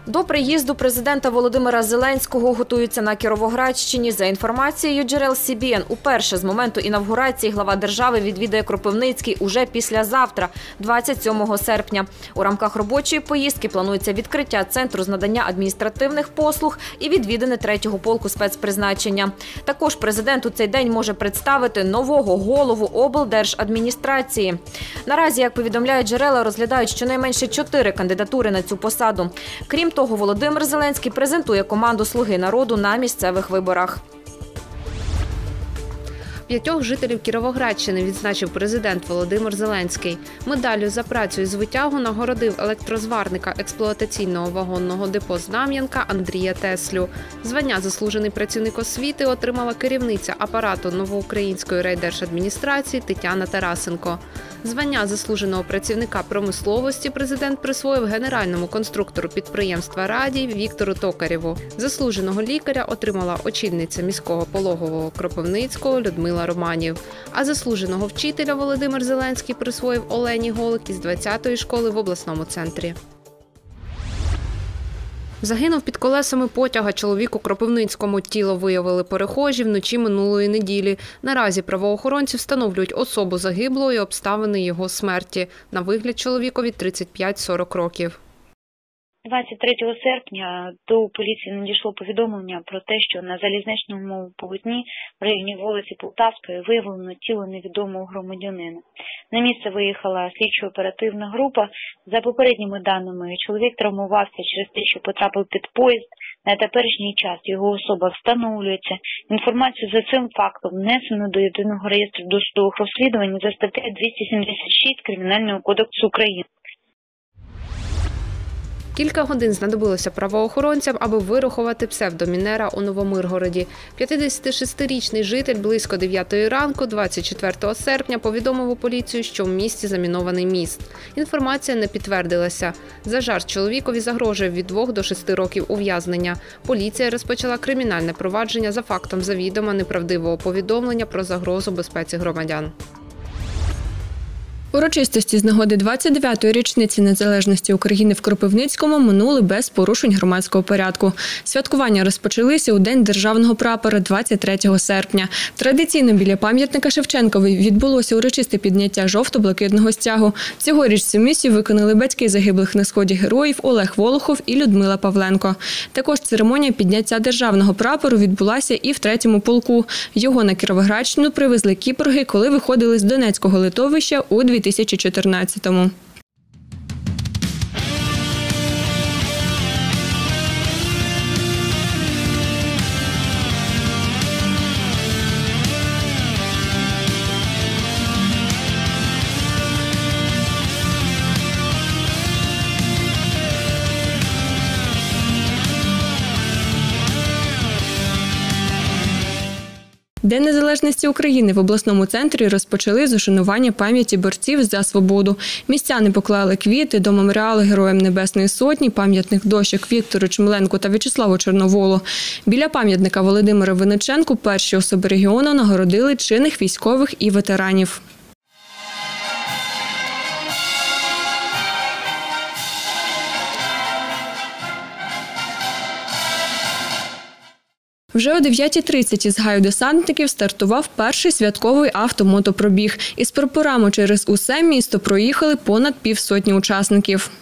До приїзду президента Володимира Зеленського готуються на Кіровоградщині. За інформацією джерел СІБІН, уперше з моменту інавгурації глава держави відвідає Кропивницький уже післязавтра, 27 серпня. У рамках робочої поїздки планується відкриття центру з надання адміністративних послуг і відвідини 3-го полку спецпризначення. Також президент у цей день може представити нового голову облдержадміністрації. Наразі, як повідомляють джерела, розглядають щонайменше 4 кандидатури на цю посаду. Крім того, Володимир Зеленський презентує команду «Слуги народу» на місцевих виборах. 5 жителів Кіровоградщини відзначив президент Володимир Зеленський. Медаллю за працю із витягу нагородив електрозварника експлуатаційного вагонного депо «Знам'янка» Андрія Теслю. Звання «Заслужений працівник освіти» отримала керівниця апарату Новоукраїнської райдержадміністрації Тетяна Тарасенко. Звання заслуженого працівника промисловості президент присвоїв генеральному конструктору підприємства «Радій» Віктору Токарєву. Заслуженого лікаря отримала очільниця міського пологового Кропивницького Людмила Романів. А заслуженого вчителя Володимир Зеленський присвоїв Олені Голик із 20-ї школи в обласному центрі. Загинув під колесами потяга чоловік у Кропивницькому. Тіло виявили перехожі вночі минулої неділі. Наразі правоохоронці встановлюють особу загиблого і обставини його смерті. На вигляд чоловікові 35-40 років. 23 серпня до поліції надійшло повідомлення про те, що на залізничному полотні в районі вулиці Полтавської виявлено тіло невідомого громадянина. На місце виїхала слідчо-оперативна група. За попередніми даними, чоловік травмувався через те, що потрапив під поїзд. На теперішній час його особа встановлюється. Інформацію за цим фактом внесено до Єдиного реєстру досудових розслідувань за статтею 276 Кримінального кодексу України. Кілька годин знадобилося правоохоронцям, аби вирахувати псевдомінера у Новомиргороді. 56-річний житель близько 9 ранку 24 серпня повідомив у поліцію, що в місті замінований міст. Інформація не підтвердилася. За жарт чоловікові загрожує від 2 до 6 років ув'язнення. Поліція розпочала кримінальне провадження за фактом завідомо неправдивого повідомлення про загрозу безпеці громадян. Урочистості з нагоди 29-ї річниці незалежності України в Кропивницькому минули без порушень громадського порядку. Святкування розпочалися у День державного прапора 23 серпня. Традиційно біля пам'ятника Шевченкові відбулося урочисте підняття жовто-блакитного стягу. Цьогоріч цю місію виконали батьки загиблих на сході героїв Олег Волохов і Людмила Павленко. Також церемонія підняття державного прапору відбулася і в 3-му полку. Його на Кіровоградщину привезли кіборги, коли виходили з Донецького литовища у 2014-му. День незалежності України в обласному центрі розпочали з ушанування пам'яті борців за свободу. Містяни поклали квіти до меморіалу Героям Небесної Сотні, пам'ятних дощок Віктору Чмеленку та В'ячеславу Чорноволу. Біля пам'ятника Володимиру Винниченку перші особи регіону нагородили чинних військових і ветеранів. Вже о 9:30 із гаю десантників стартував перший святковий автомотопробіг. Із прапорами через усе місто проїхали понад півсотні учасників.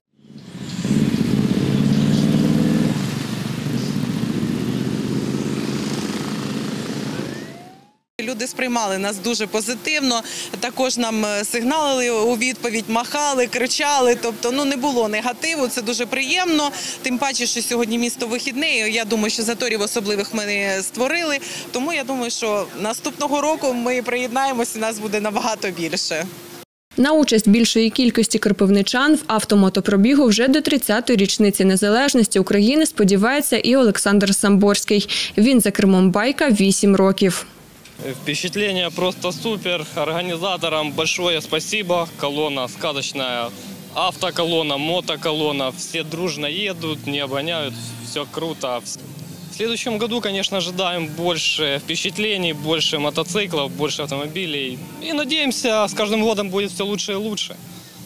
Люди сприймали нас дуже позитивно, також нам сигналили у відповідь, махали, кричали, тобто не було негативу, це дуже приємно. Тим паче, що сьогодні місто вихідне, я думаю, що заторів особливих ми не створили, тому я думаю, що наступного року ми приєднаємося і нас буде набагато більше. На участь більшої кількості кропивничан в автомотопробігу вже до 30-ї річниці незалежності України сподівається і Олександр Самборський. Він за кермом байка 8 років. Впечатление просто супер. Организаторам большое спасибо. Колонна сказочная. Автоколонна, мотоколонна. Все дружно едут, не обгоняют. Все круто. В следующем году, конечно, ожидаем больше впечатлений, больше мотоциклов, больше автомобилей. И надеемся, с каждым годом будет все лучше и лучше.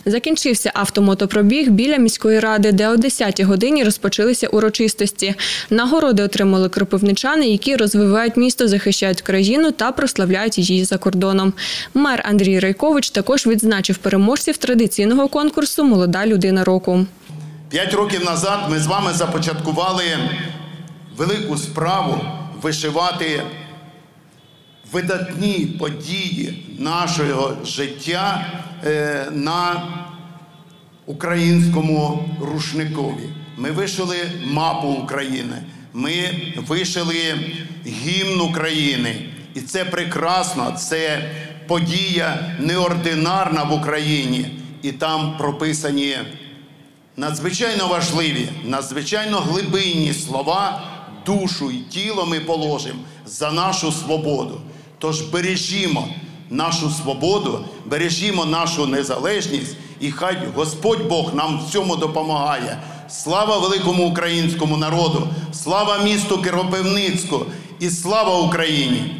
Закінчився автомотопробіг біля міської ради, де о 10-й годині розпочалися урочистості. Нагороди отримали кропивничани, які розвивають місто, захищають країну та прославляють її за кордоном. Мер Андрій Райкович також відзначив переможців традиційного конкурсу «Молода людина року». 5 років назад ми з вами започаткували велику справу вишивати видатні події нашого життя на українському рушникові. Ми вишили мапу України, ми вишили гімн України. І це прекрасно, це подія неординарна в Україні. І там прописані надзвичайно важливі, надзвичайно глибинні слова, душу і тіло ми положимо за нашу свободу. Тож бережімо нашу свободу, бережімо нашу незалежність, і хай Господь Бог нам в цьому допомагає. Слава великому українському народу, слава місту Кропивницьку і слава Україні!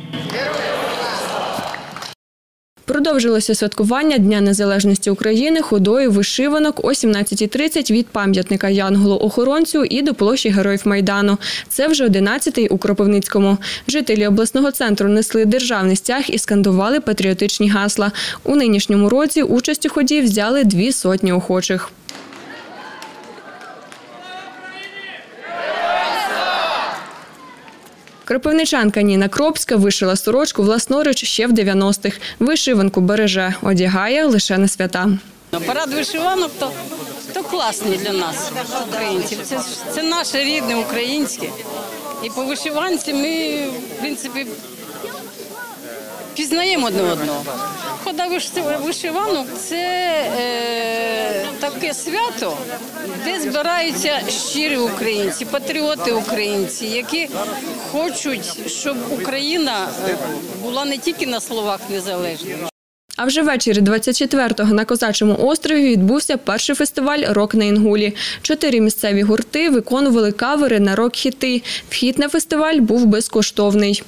Продовжилося святкування Дня Незалежності України ходою вишиванок о 17:30 від пам'ятника Янголу-охоронцю і до площі Героїв Майдану. Це вже 11-й у Кропивницькому. Жителі обласного центру несли державний стяг і скандували патріотичні гасла. У нинішньому році участь у ході взяли 200 охочих. Кропивничанка Ніна Кропська вишила сорочку власноруч ще в 90-х. Вишиванку береже, одягає лише на свята. Парад вишиванок то класний для нас, українців. Це наше рідне українське. І по вишиванці ми, в принципі, пізнаємо одне одного. Хода вишиванок – це таке свято, де збираються щирі українці, патріоти українці, які хочуть, щоб Україна була не тільки на словах незалежною. А вже ввечері 24-го на Козачому острові відбувся перший фестиваль «Рок на Інгулі». 4 місцеві гурти виконували кавери на рок-хіти. Вхід на фестиваль був безкоштовний.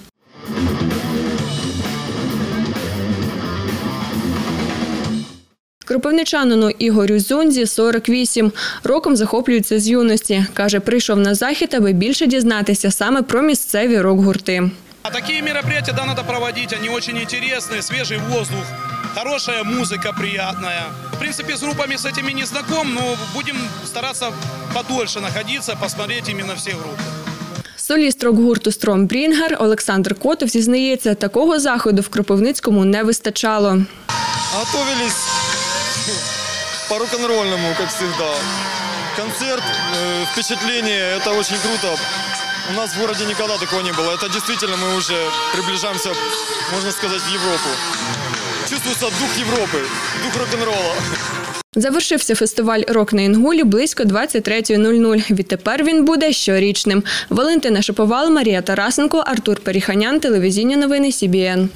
Кропивничанину Ігорю Зунзі 48. Роком захоплюється з юності. Каже, прийшов на захід, аби більше дізнатися саме про місцеві рок-гурти. Такі мероприятия треба проводити, вони дуже цікаві, свіжий воздух, хороша музика приємна. В принципі, з групами з цими не знайом, але будемо старатися подольше знаходитися, подивитися іменно всі групи. Соліст рок-гурту «Стромбрінгер» Олександр Котов зізнається, такого заходу в Кропивницькому не вистачало. Готовились по рок-н-ролльному, как всегда. Концерт, впечатление, это очень круто. У нас в городе никогда такого не было. Это действительно мы уже приближаемся, можно сказать, в Европу. Чувствуется дух Европы, дух рок-н-ролла. Завершився фестиваль «Рок на Інгулі» близько 23:00. Відтепер він буде щорічним. Валентина Шиповал, Марія Тарасенко, Артур Періханян, телевізійні новини СІБІН.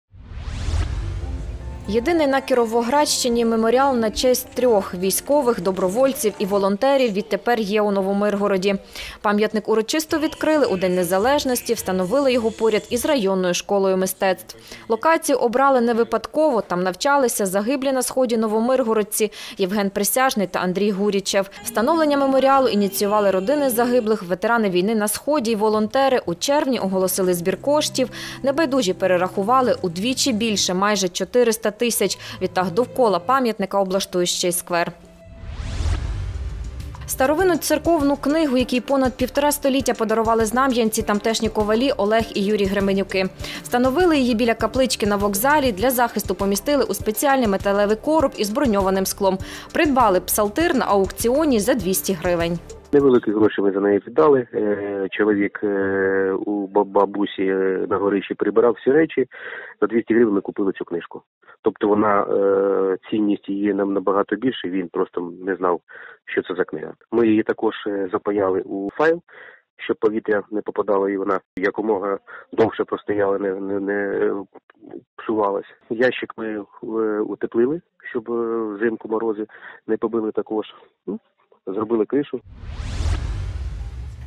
Єдиний на Кіровоградщині меморіал на честь 3 військових, добровольців і волонтерів відтепер є у Новомиргороді. Пам'ятник урочисто відкрили у День Незалежності, встановили його поряд із районною школою мистецтв. Локацію обрали не випадково, там навчалися загиблі на сході новомиргородці Євген Присяжний та Андрій Гурічев. Встановлення меморіалу ініціювали родини загиблих, ветерани війни на сході і волонтери. У червні оголосили збір коштів. Небайдужі перерахували удвічі більше, майже 400 тисяч. Відтак довкола пам'ятника облаштують ще й сквер. Старовинну церковну книгу, якій понад 1,5 століття подарували знам'янці тамтешні ковалі Олег і Юрій Гременюки. Встановили її біля каплички на вокзалі, для захисту помістили у спеціальний металевий короб із броньованим склом. Придбали псалтир на аукціоні за 200 гривень. Невеликі гроші ми за неї віддали. Чоловік у бабусі на горищі прибирав всі речі. За 200 гривень ми купили цю книжку. Тобто вона, цінність її нам набагато більше, він просто не знав, що це за книга. Ми її також запаяли у файл, щоб повітря не попадало і вона якомога довше простояла, не псувалась. Ящик ми утеплили, щоб взимку морози не побили також. Зробили кришу.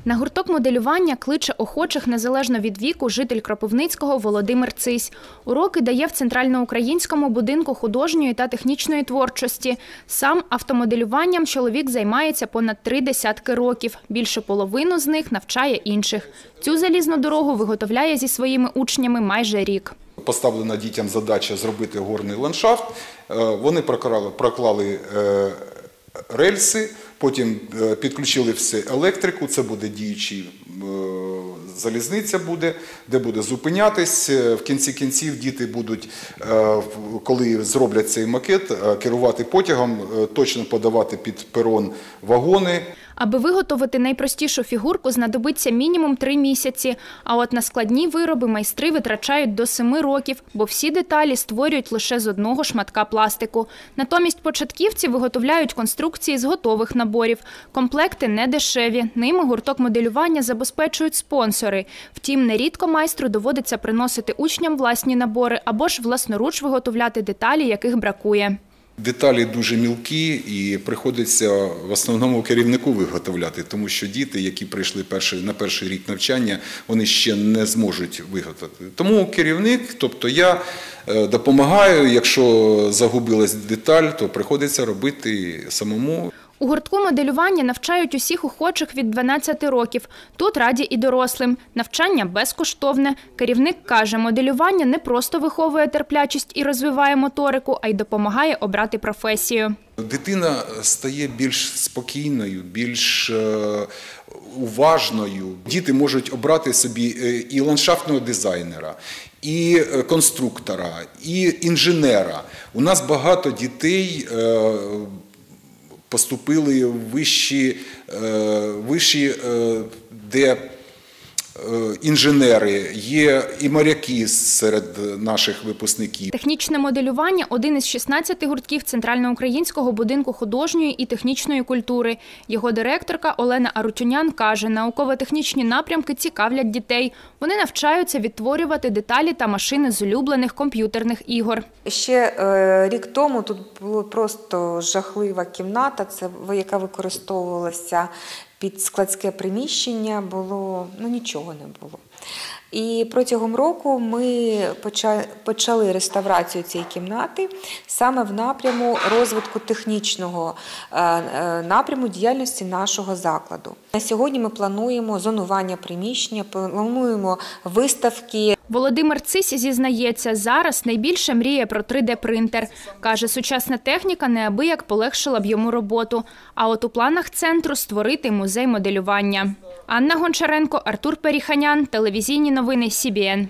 На гурток моделювання кличе охочих незалежно від віку житель Кропивницького Володимир Цись. Уроки дає в Центральноукраїнському будинку художньої та технічної творчості. Сам автомоделюванням чоловік займається понад 3 десятки років. Більше половину з них навчає інших. Цю залізну дорогу виготовляє зі своїми учнями майже рік. Поставлена дітям задача зробити горний ландшафт. Вони проклали рельси, потім підключили все електрику, це буде діючий залізниця буде, де буде зупинятись. В кінці кінців діти будуть, коли зроблять цей макет, керувати потягом, точно подавати під перон вагони. Аби виготовити найпростішу фігурку, знадобиться мінімум 3 місяці. А от на складні вироби майстри витрачають до 7 років, бо всі деталі створюють лише з одного шматка пластику. Натомість початківці виготовляють конструкції з готових наборів. Комплекти не дешеві. Ними гурток моделювання забезпечують спонсори. Втім, нерідко майстру доводиться приносити учням власні набори або ж власноруч виготовляти деталі, яких бракує. Деталі дуже мілкі і приходиться в основному керівнику виготовляти, тому що діти, які прийшли на перший рік навчання, вони ще не зможуть виготовити. Тому керівник, тобто я допомагаю, якщо загубилась деталь, то приходиться робити самому. У гуртку моделювання навчають усіх охочих від 12 років. Тут раді і дорослим. Навчання безкоштовне. Керівник каже, моделювання не просто виховує терплячість і розвиває моторику, а й допомагає обрати професію. Дитина стає більш спокійною, більш уважною. Діти можуть обрати собі і ландшафтного дизайнера, і конструктора, і інженера. У нас багато дітей поступили в виші, де інженери, є і моряки серед наших випускників. Технічне моделювання – один із 16 гуртків Центральноукраїнського будинку художньої і технічної культури. Його директорка Олена Арутюнян каже, науково-технічні напрямки цікавлять дітей. Вони навчаються відтворювати деталі та машини з улюблених комп'ютерних ігор. Ще рік тому тут була просто жахлива кімната, яка використовувалася під складське приміщення, нічого не було. І протягом року ми почали реставрацію цієї кімнати саме в напряму розвитку технічного напряму діяльності нашого закладу. На сьогодні ми плануємо зонування приміщення, плануємо виставки. Володимир Цись зізнається, зараз найбільше мріє про 3D-принтер. Каже, сучасна техніка неабияк полегшила б йому роботу. А от у планах центру створити музей моделювання. Анна Гончаренко, Артур Періханян, телевізійні новини СІБІН.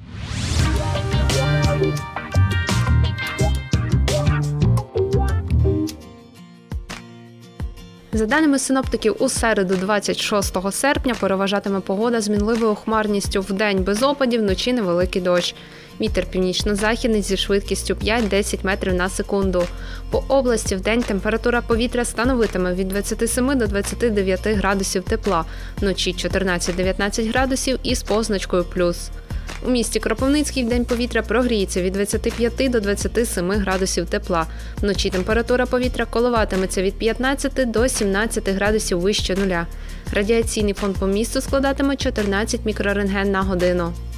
За даними синоптиків, у середу 26 серпня переважатиме погода з мінливою хмарністю. Вдень без опадів, вночі невеликий дощ. Вітер північно-західний зі швидкістю 5-10 метрів на секунду. По області вдень температура повітря становитиме від 27 до 29 градусів тепла, вночі 14-19 градусів із позначкою плюс. У місті Кропивницький вдень повітря прогріється від 25 до 27 градусів тепла. Вночі температура повітря коливатиметься від 15 до 17 градусів вище нуля. Радіаційний фон по місту складатиме 14 мікрорентген на годину.